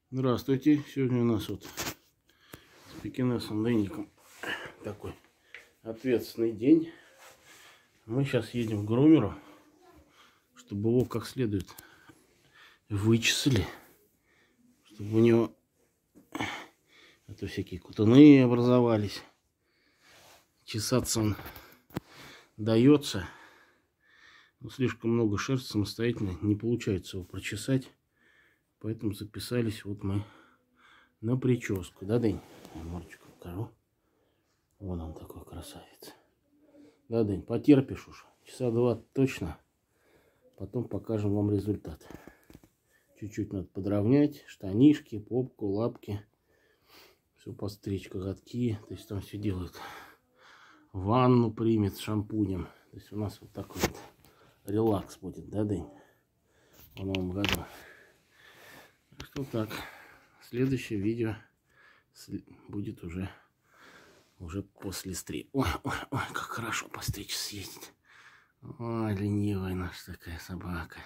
Здравствуйте! Сегодня у нас вот с пекинесом Дэником такой ответственный день. Мы сейчас едем к грумеру, чтобы его как следует вычесали, чтобы у него всякие кутуны образовались. Чесаться он дается, но слишком много шерсти самостоятельно не получается его прочесать. Поэтому записались вот мы на прическу. Да, Дэнь? Мордочку покажу. Вон он такой красавец. Да, Дэнь, потерпишь уж. Часа 2 точно. Потом покажем вам результат. Чуть-чуть надо подровнять. Штанишки, попку, лапки. Все постричь, коготки. То есть там все делают. Ванну примет с шампунем. То есть у нас вот такой вот релакс будет. Да, Дэнь? В новом году. Так что так. Следующее видео будет уже после стрижки. Ой, как хорошо постричь съездить. Ой, ленивая наша такая собака.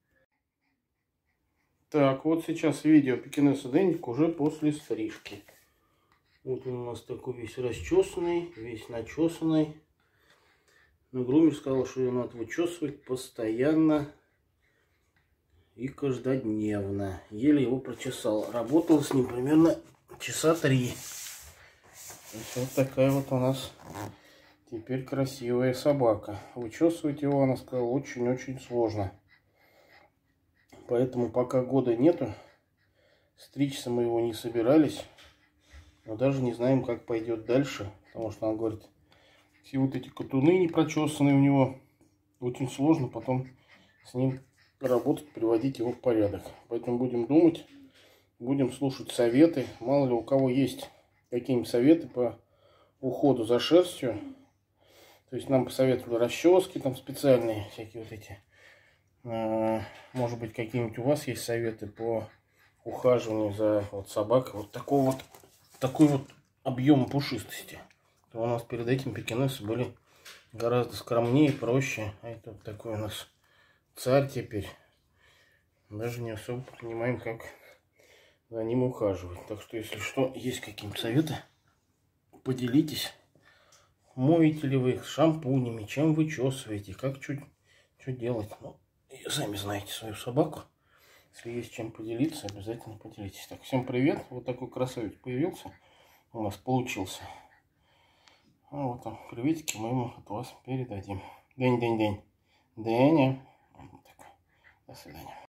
Так, вот сейчас видео пекинеса Дэника уже после стрижки. Вот он у нас такой весь расчесанный, весь начесанный. Но грумер сказал, что его надо вычесывать постоянно и каждодневно. Еле его прочесал. Работал с ним примерно часа 3. То есть вот такая вот у нас теперь красивая собака. Вычесывать его, она сказала, очень-очень сложно. Поэтому пока года нету, стричься мы его не собирались. Но даже не знаем, как пойдет дальше. Потому что она говорит, все вот эти катуны не прочесанные у него, очень сложно потом с ним работать, приводить его в порядок. Поэтому будем думать, будем слушать советы. Мало ли у кого есть какие-нибудь советы по уходу за шерстью. То есть нам посоветовали расчески там специальные, всякие вот эти. Может быть, какие-нибудь у вас есть советы по ухаживанию за вот собакой вот такой вот объем пушистости. То у нас перед этим пекинесы были гораздо скромнее, проще. А это вот такой у нас царь теперь. Даже не особо понимаем, как за ним ухаживать. Так что, если что, есть какие-то советы, поделитесь. Моете ли вы их шампунями, чем вычесываете, как что делать. Ну, сами знаете свою собаку. Если есть чем поделиться, обязательно поделитесь. Так, всем привет. Вот такой красавец появился. У нас получился. А вот там, приветики мы ему от вас передадим. День. Дэнни. До свидания.